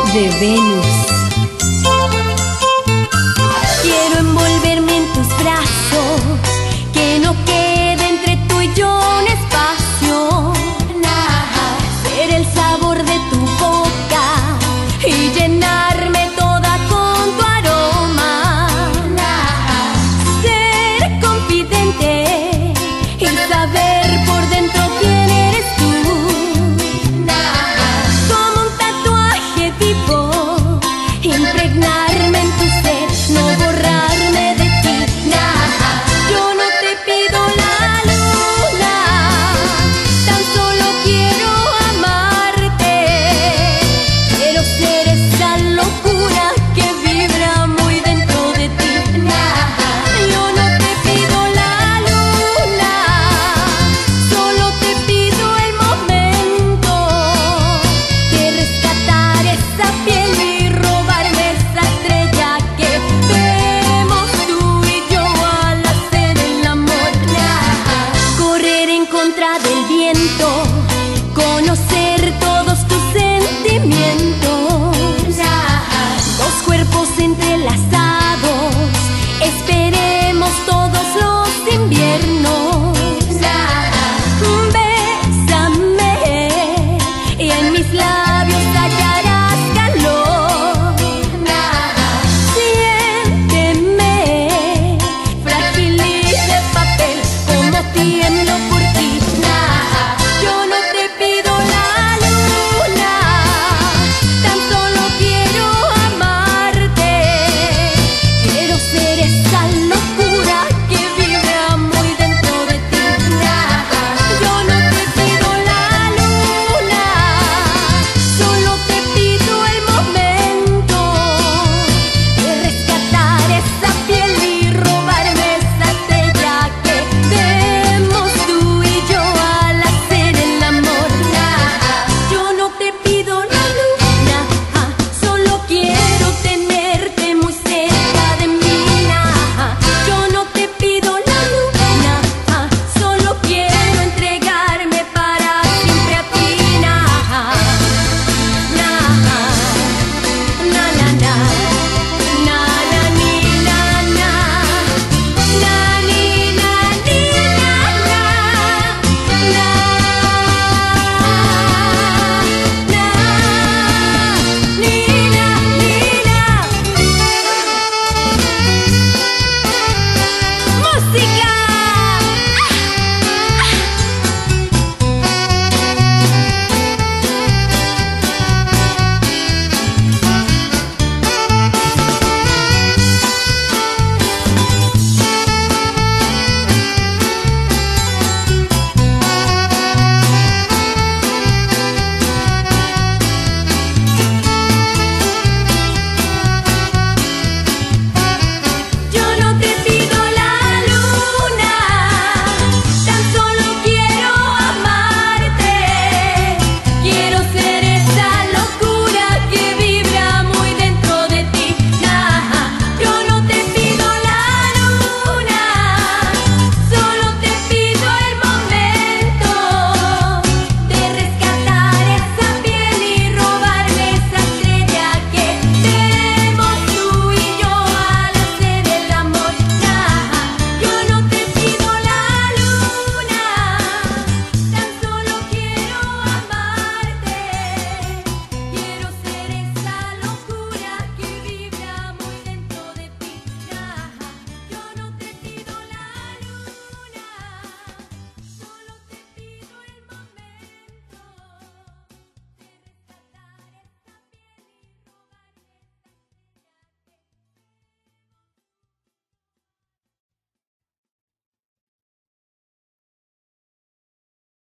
de Venus. Quiero envolverme en tus brazos, que no quede entre tú y yo un espacio. Ser el sabor de tu boca y llenarme toda con tu aroma. Ser confidente y saber por dentro quién eres tú. Como un tatuaje vivo, impregnarme en tu ser, no borrarme de ti. Yo no te pido la luna, tan solo quiero amarte. Quiero ser esa locura que vibra muy dentro de ti. Yo no te pido la luna, solo te pido el momento de rescatar esa piel y robarme esa estrella que vemos tú y yo al hacer el amor. Correr en contra del viento, conocer todos tus sentimientos. Dos cuerpos entrelazados, esperemos todos los inviernos.